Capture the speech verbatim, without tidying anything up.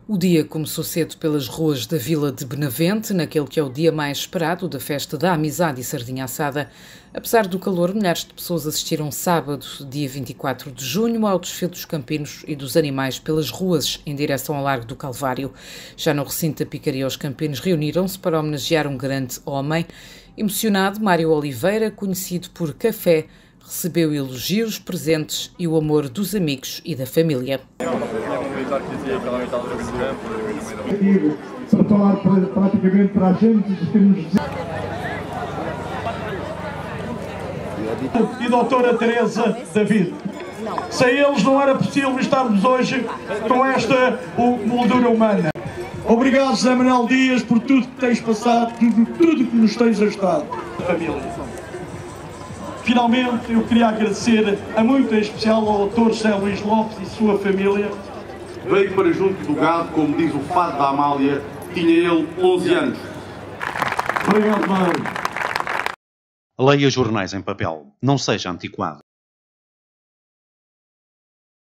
O dia começou cedo pelas ruas da Vila de Benavente, naquele que é o dia mais esperado da festa da amizade e sardinha assada. Apesar do calor, milhares de pessoas assistiram sábado, dia vinte e quatro de junho, ao desfile dos campinos e dos animais pelas ruas em direção ao Largo do Calvário. Já no recinto da Picaria, os campinos reuniram-se para homenagear um grande homem. Emocionado, Mário Oliveira, conhecido por Café, recebeu elogios, presentes e o amor dos amigos e da família. Para falar praticamente para a gente dos termos e doutora Teresa David. Sem eles não era possível estarmos hoje com esta moldura humana. Obrigado, José Manuel Dias, por tudo que tens passado, tudo, tudo que nos tens ajudado. Família. Finalmente, eu queria agradecer a muito em especial ao autor José Luís Lopes e sua família. Veio para junto do gado, como diz o fado da Amália, tinha ele onze anos. Obrigado, Mário. Leia jornais em papel, não seja antiquado.